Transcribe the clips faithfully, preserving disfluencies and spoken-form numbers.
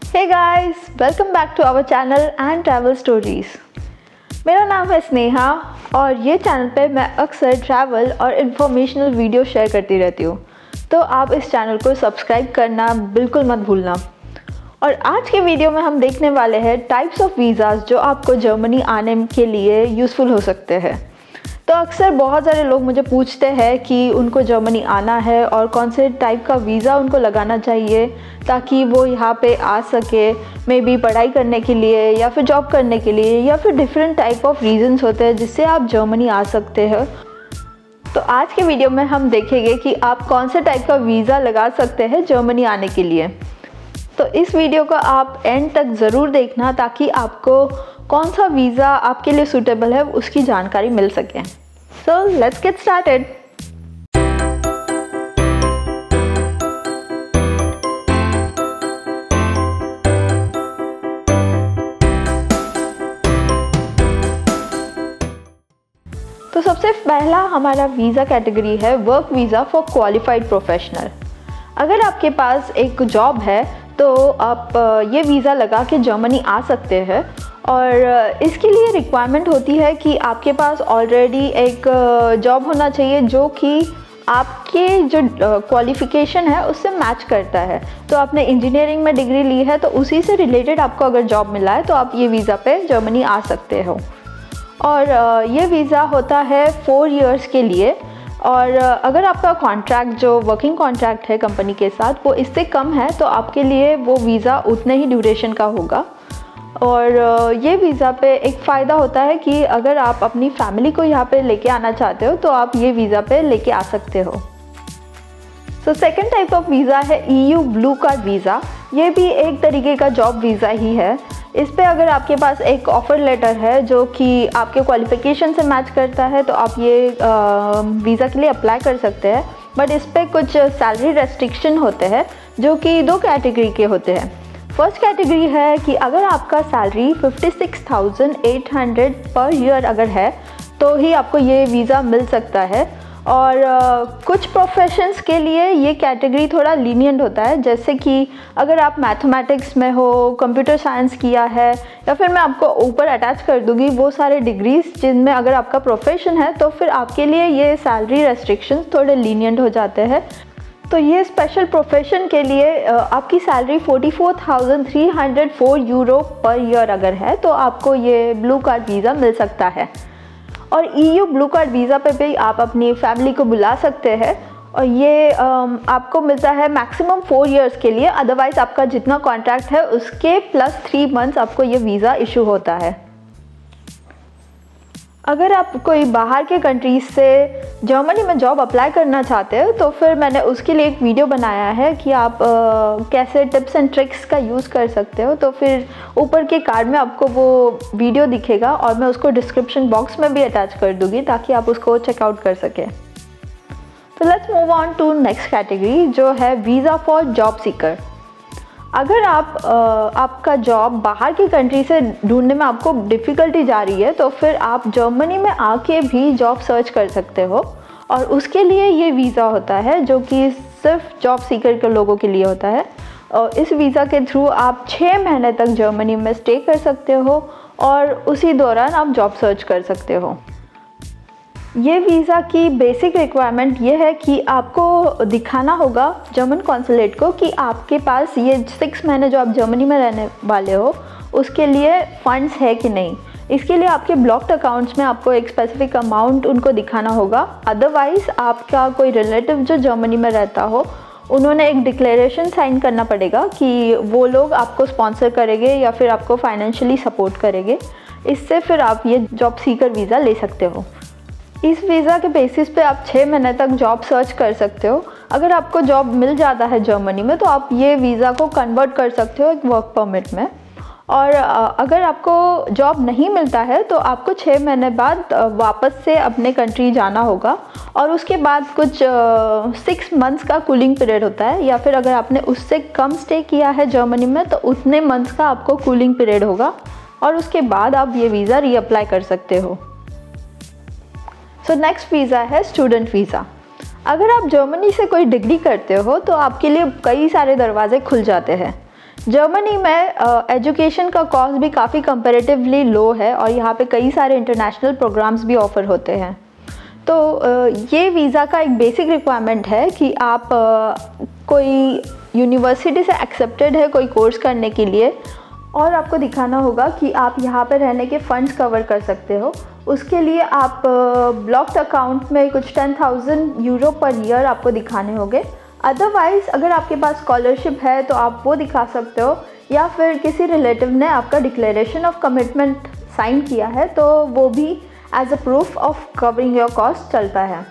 Hey guys, welcome back to our channel and travel stories. मेरा नाम है स्नेहा और ये चैनल पे मैं अक्सर ट्रैवल और इन्फॉर्मेशनल वीडियो शेयर करती रहती हूँ, तो आप इस चैनल को सब्सक्राइब करना बिल्कुल मत भूलना। और आज के वीडियो में हम देखने वाले हैं टाइप्स ऑफ वीज़ाज़ जो आपको जर्मनी आने के लिए यूज़फुल हो सकते हैं। तो अक्सर बहुत सारे लोग मुझे पूछते हैं कि उनको जर्मनी आना है और कौन से टाइप का वीज़ा उनको लगाना चाहिए ताकि वो यहाँ पे आ सके, मे बी पढ़ाई करने के लिए या फिर जॉब करने के लिए, या फिर डिफरेंट टाइप ऑफ रीजंस होते हैं जिससे आप जर्मनी आ सकते हैं। तो आज के वीडियो में हम देखेंगे कि आप कौन से टाइप का वीज़ा लगा सकते हैं जर्मनी आने के लिए। तो इस वीडियो को आप एंड तक ज़रूर देखना ताकि आपको कौन सा वीज़ा आपके लिए सूटेबल है उसकी जानकारी मिल सके। So let's get started. तो सबसे पहला हमारा वीज़ा कैटेगरी है work visa for qualified professional. अगर आपके पास एक जॉब है तो आप ये वीज़ा लगा के जर्मनी आ सकते हैं, और इसके लिए रिक्वायरमेंट होती है कि आपके पास ऑलरेडी एक जॉब होना चाहिए जो कि आपके जो क्वालिफ़िकेशन है उससे मैच करता है। तो आपने इंजीनियरिंग में डिग्री ली है तो उसी से रिलेटेड आपको अगर जॉब मिला है तो आप ये वीज़ा पे जर्मनी आ सकते हो। और ये वीज़ा होता है फोर इयर्स के लिए, और अगर आपका कॉन्ट्रैक्ट जो वर्किंग कॉन्ट्रैक्ट है कंपनी के साथ वो इससे कम है तो आपके लिए वो वीज़ा उतने ही ड्यूरेशन का होगा। और ये वीज़ा पे एक फ़ायदा होता है कि अगर आप अपनी फैमिली को यहाँ पे लेके आना चाहते हो तो आप ये वीज़ा पे लेके आ सकते हो। So second type of visa है ईयू ब्लू कार्ड वीज़ा। ये भी एक तरीके का जॉब वीज़ा ही है। इस पे अगर आपके पास एक ऑफ़र लेटर है जो कि आपके क्वालिफ़िकेशन से मैच करता है तो आप ये वीज़ा के लिए अप्लाई कर सकते हैं। बट इस पे कुछ सैलरी रेस्ट्रिक्शन होते हैं जो कि दो कैटेगरी के होते हैं। फर्स्ट कैटेगरी है कि अगर आपका salary fifty six thousand eight hundred per year अगर है तो ही आपको ये वीज़ा मिल सकता है। और uh, कुछ प्रोफेशंस के लिए ये कैटेगरी थोड़ा लीनियंट होता है, जैसे कि अगर आप मैथमेटिक्स में हो, कंप्यूटर साइंस किया है, या फिर मैं आपको ऊपर अटैच कर दूंगी वो सारे डिग्रीज जिनमें अगर आपका प्रोफेशन है तो फिर आपके लिए ये सैलरी रेस्ट्रिक्शंस थोड़े लीनियंट हो जाते हैं। तो ये स्पेशल प्रोफेशन के लिए आपकी salary forty four thousand three hundred four euro per year अगर है तो आपको ये ब्लू कार्ड वीज़ा मिल सकता है। और ईयू ब्लू कार्ड वीज़ा पे भी आप अपनी फैमिली को बुला सकते हैं, और ये आपको मिलता है मैक्सिमम फोर इयर्स के लिए। अदरवाइज़ आपका जितना कॉन्ट्रैक्ट है उसके प्लस थ्री मंथ्स आपको ये वीज़ा इशू होता है। अगर आप कोई बाहर के कंट्रीज से जर्मनी में जॉब अप्लाई करना चाहते हो तो फिर मैंने उसके लिए एक वीडियो बनाया है कि आप आ, कैसे टिप्स एंड ट्रिक्स का यूज़ कर सकते हो। तो फिर ऊपर के कार्ड में आपको वो वीडियो दिखेगा और मैं उसको डिस्क्रिप्शन बॉक्स में भी अटैच कर दूँगी ताकि आप उसको चेकआउट कर सकें। तो let's move on to next category जो है वीज़ा फॉर जॉब सीकर। अगर आप आपका जॉब बाहर की कंट्री से ढूंढने में आपको डिफ़िकल्टी जा रही है तो फिर आप जर्मनी में आके भी जॉब सर्च कर सकते हो, और उसके लिए ये वीज़ा होता है जो कि सिर्फ जॉब सीकर के लोगों के लिए होता है। और इस वीज़ा के थ्रू आप छः महीने तक जर्मनी में स्टे कर सकते हो और उसी दौरान आप जॉब सर्च कर सकते हो। ये वीज़ा की बेसिक रिक्वायरमेंट ये है कि आपको दिखाना होगा जर्मन कॉन्सुलेट को कि आपके पास ये सिक्स महीने जो आप जर्मनी में रहने वाले हो उसके लिए फ़ंड्स है कि नहीं। इसके लिए आपके ब्लॉक्ड अकाउंट्स में आपको एक स्पेसिफिक अमाउंट उनको दिखाना होगा। अदरवाइज़ आपका कोई रिलेटिव जो जर्मनी में रहता हो उन्होंने एक डिक्लेरेशन साइन करना पड़ेगा कि वो लोग आपको स्पॉन्सर करेंगे या फिर आपको फाइनेंशियली सपोर्ट करेंगे। इससे फिर आप ये जॉब सीकर वीज़ा ले सकते हो। इस वीज़ा के बेसिस पे आप छः महीने तक जॉब सर्च कर सकते हो। अगर आपको जॉब मिल जाता है जर्मनी में तो आप ये वीज़ा को कन्वर्ट कर सकते हो एक वर्क परमिट में। और अगर आपको जॉब नहीं मिलता है तो आपको छः महीने बाद वापस से अपने कंट्री जाना होगा, और उसके बाद कुछ सिक्स मंथ्स का कूलिंग पीरियड होता है, या फिर अगर आपने उससे कम स्टे किया है जर्मनी में तो उतने मंथ्स का आपको कूलिंग पीरियड होगा, और उसके बाद आप ये वीज़ा रीअप्लाई कर सकते हो। सो नेक्स्ट वीज़ा है स्टूडेंट वीज़ा। अगर आप जर्मनी से कोई डिग्री करते हो तो आपके लिए कई सारे दरवाजे खुल जाते हैं। जर्मनी में एजुकेशन का कॉस्ट भी काफ़ी कंपैरेटिवली लो है और यहाँ पे कई सारे इंटरनेशनल प्रोग्राम्स भी ऑफ़र होते हैं। तो uh, ये वीज़ा का एक बेसिक रिक्वायरमेंट है कि आप uh, कोई यूनिवर्सिटी से एक्सेप्टेड है कोई कोर्स करने के लिए और आपको दिखाना होगा कि आप यहाँ पर रहने के फ़ंड्स कवर कर सकते हो। उसके लिए आप ब्लॉक्ड अकाउंट में कुछ ten thousand euro per year आपको दिखाने होंगे। अदरवाइज़ अगर आपके पास स्कॉलरशिप है तो आप वो दिखा सकते हो, या फिर किसी रिलेटिव ने आपका डिक्लेरेशन ऑफ कमिटमेंट साइन किया है तो वो भी as a proof of covering your cost चलता है।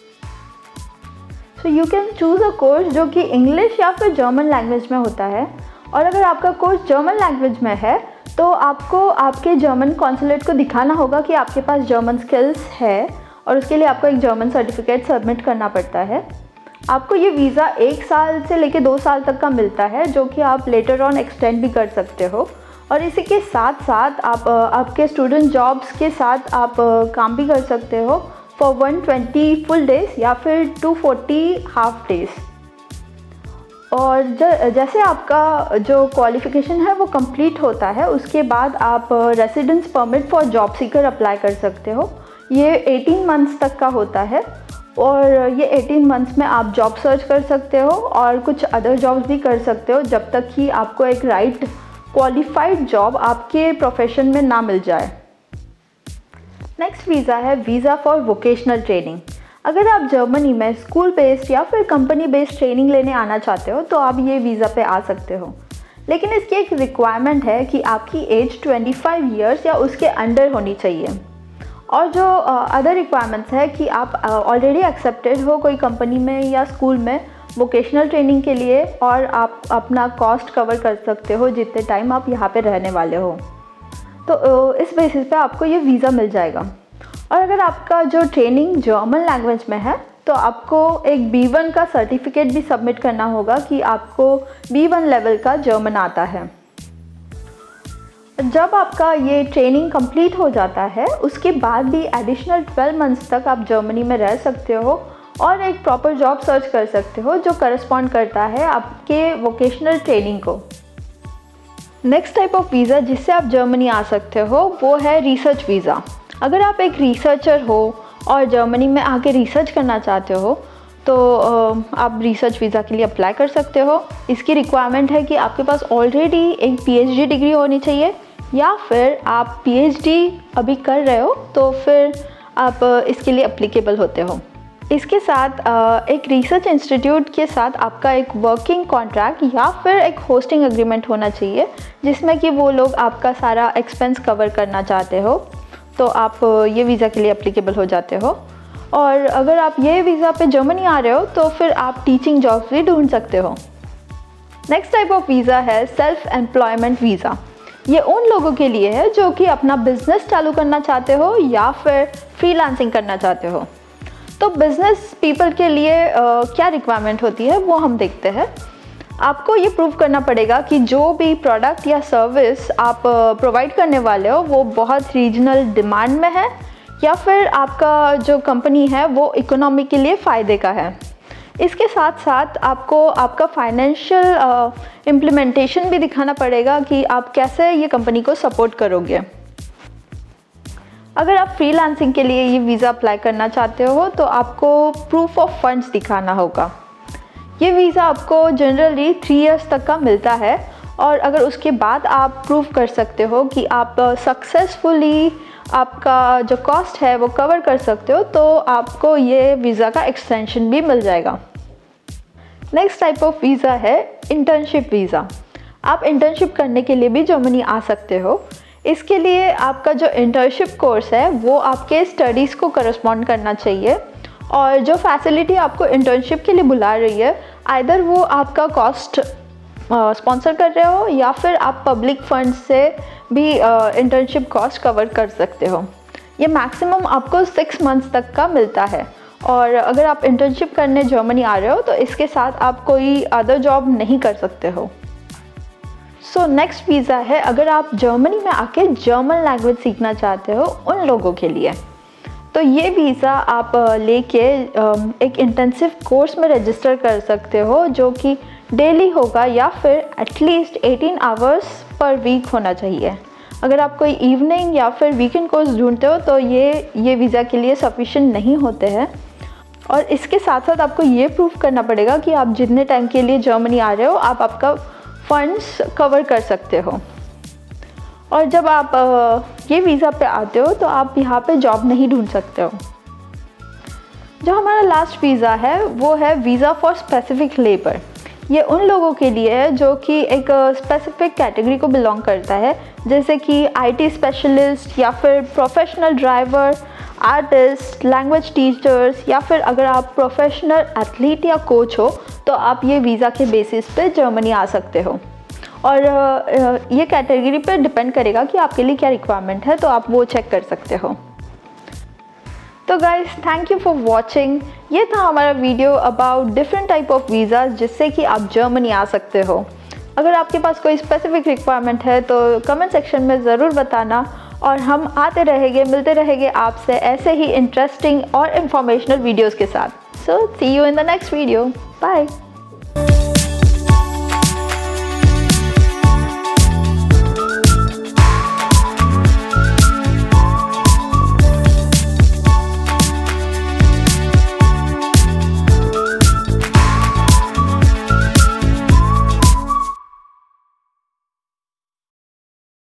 So you can choose a course जो कि इंग्लिश या फिर जर्मन लैंग्वेज में होता है, और अगर आपका कोर्स जर्मन लैंग्वेज में है तो आपको आपके जर्मन कॉन्सुलेट को दिखाना होगा कि आपके पास जर्मन स्किल्स है, और उसके लिए आपको एक जर्मन सर्टिफिकेट सबमिट करना पड़ता है। आपको ये वीज़ा एक साल से लेकर दो साल तक का मिलता है, जो कि आप लेटर ऑन एक्सटेंड भी कर सकते हो। और इसी के साथ साथ आप आपके स्टूडेंट जॉब्स के साथ आप काम भी कर सकते हो for one twenty full days या फिर टू फोर्टी हाफ डेज़। और जैसे आपका जो क्वालिफ़िकेशन है वो कंप्लीट होता है, उसके बाद आप residence permit for job seeker apply कर सकते हो। ये एटीन मंथ्स तक का होता है और ये एटीन मंथ्स में आप जॉब सर्च कर सकते हो और कुछ अदर जॉब्स भी कर सकते हो जब तक कि आपको एक राइट क्वालिफाइड जॉब आपके प्रोफेशन में ना मिल जाए। नेक्स्ट वीज़ा है वीज़ा फॉर वोकेशनल ट्रेनिंग। अगर आप जर्मनी में स्कूल बेस्ड या फिर कंपनी बेस्ड ट्रेनिंग लेने आना चाहते हो तो आप ये वीज़ा पे आ सकते हो, लेकिन इसकी एक रिक्वायरमेंट है कि आपकी एज ट्वेंटी फाइव ईयर्स या उसके अंडर होनी चाहिए। और जो अदर रिक्वायरमेंट्स है कि आप ऑलरेडी एक्सेप्टेड हो कोई कंपनी में या स्कूल में वोकेशनल ट्रेनिंग के लिए, और आप अपना कॉस्ट कवर कर सकते हो जितने टाइम आप यहाँ पे रहने वाले हो। तो इस बेसिस पे आपको ये वीज़ा मिल जाएगा। और अगर आपका जो ट्रेनिंग जर्मन लैंग्वेज में है तो आपको एक बी वन का सर्टिफिकेट भी सबमिट करना होगा कि आपको बी वन लेवल का जर्मन आता है। जब आपका ये ट्रेनिंग कंप्लीट हो जाता है उसके बाद भी एडिशनल ट्वेल्व मंथ्स तक आप जर्मनी में रह सकते हो और एक प्रॉपर जॉब सर्च कर सकते हो जो करस्पॉन्ड करता है आपके वोकेशनल ट्रेनिंग को। नेक्स्ट टाइप ऑफ वीज़ा जिससे आप जर्मनी आ सकते हो वो है रिसर्च वीज़ा। अगर आप एक रिसर्चर हो और जर्मनी में आके रिसर्च करना चाहते हो तो आप रिसर्च वीज़ा के लिए अप्लाई कर सकते हो। इसकी रिक्वायरमेंट है कि आपके पास ऑलरेडी एक पीएचडी डिग्री होनी चाहिए, या फिर आप पीएचडी अभी कर रहे हो तो फिर आप इसके लिए एप्लीकेबल होते हो। इसके साथ एक रिसर्च इंस्टीट्यूट के साथ आपका एक वर्किंग कॉन्ट्रैक्ट या फिर एक होस्टिंग एग्रीमेंट होना चाहिए जिसमें कि वो लोग आपका सारा एक्सपेंस कवर करना चाहते हो, तो आप ये वीज़ा के लिए एप्लीकेबल हो जाते हो। और अगर आप ये वीज़ा पे जर्मनी आ रहे हो तो फिर आप टीचिंग जॉब्स भी ढूंढ सकते हो। नेक्स्ट टाइप ऑफ वीज़ा है सेल्फ एम्प्लॉयमेंट वीज़ा। ये उन लोगों के लिए है जो कि अपना बिजनेस चालू करना चाहते हो या फिर फ्रीलांसिंग करना चाहते हो। तो बिजनेस पीपल के लिए आ, क्या रिक्वायरमेंट होती है वो हम देखते हैं। आपको ये प्रूव करना पड़ेगा कि जो भी प्रोडक्ट या सर्विस आप प्रोवाइड करने वाले हो वो बहुत रीजनल डिमांड में है, या फिर आपका जो कंपनी है वो इकोनॉमी के लिए फ़ायदे का है। इसके साथ साथ आपको आपका फाइनेंशियल इम्प्लीमेंटेशन भी दिखाना पड़ेगा कि आप कैसे ये कंपनी को सपोर्ट करोगे। अगर आप फ्रीलांसिंग के लिए ये वीज़ा अप्लाई करना चाहते हो तो आपको प्रूफ ऑफ फंड्स दिखाना होगा। ये वीज़ा आपको जनरली थ्री इयर्स तक का मिलता है, और अगर उसके बाद आप प्रूव कर सकते हो कि आप सक्सेसफुली आपका जो कॉस्ट है वो कवर कर सकते हो तो आपको ये वीज़ा का एक्सटेंशन भी मिल जाएगा। नेक्स्ट टाइप ऑफ वीज़ा है इंटर्नशिप वीज़ा। आप इंटर्नशिप करने के लिए भी जर्मनी आ सकते हो। इसके लिए आपका जो इंटर्नशिप कोर्स है वो आपके स्टडीज़ को करस्पॉन्ड करना चाहिए, और जो फैसिलिटी आपको इंटर्नशिप के लिए बुला रही है आइदर वो आपका कॉस्ट स्पॉन्सर कर रहे हो या फिर आप पब्लिक फंड से भी इंटर्नशिप कॉस्ट कवर कर सकते हो। ये मैक्सिमम आपको सिक्स मंथ्स तक का मिलता है, और अगर आप इंटर्नशिप करने जर्मनी आ रहे हो तो इसके साथ आप कोई अदर जॉब नहीं कर सकते हो। सो नेक्स्ट वीज़ा है अगर आप जर्मनी में आके जर्मन लैंग्वेज सीखना चाहते हो उन लोगों के लिए। तो ये वीज़ा आप लेके एक इंटेंसिव कोर्स में रजिस्टर कर सकते हो जो कि डेली होगा या फिर at least eighteen hours per week होना चाहिए। अगर आप कोई इवनिंग या फिर वीकेंड कोर्स ढूंढते हो तो ये ये वीज़ा के लिए सफिशिएंट नहीं होते हैं। और इसके साथ साथ आपको ये प्रूफ करना पड़ेगा कि आप जितने टाइम के लिए जर्मनी आ रहे हो आप आपका फंड्स कवर कर सकते हो। और जब आप ये वीज़ा पे आते हो तो आप यहाँ पे जॉब नहीं ढूंढ सकते हो। जो हमारा लास्ट वीज़ा है वो है वीज़ा फॉर स्पेसिफिक लेबर। ये उन लोगों के लिए है जो कि एक स्पेसिफिक कैटेगरी को बिलोंग करता है, जैसे कि आईटी स्पेशलिस्ट या फिर professional driver, artist, language teachers, या फिर अगर आप प्रोफेशनल एथलीट या कोच हो तो आप ये वीज़ा के बेसिस पे जर्मनी आ सकते हो। और ये कैटेगरी पे डिपेंड करेगा कि आपके लिए क्या रिक्वायरमेंट है, तो आप वो चेक कर सकते हो। तो guys, thank you for watching. ये था हमारा video about different type of visa जिससे कि आप जर्मनी आ सकते हो। अगर आपके पास कोई स्पेसिफिक रिक्वायरमेंट है तो कमेंट सेक्शन में ज़रूर बताना, और हम आते रहेंगे, मिलते रहेंगे आपसे ऐसे ही इंटरेस्टिंग और इन्फॉर्मेशनल वीडियोज़ के साथ। So see you in the next video. Bye.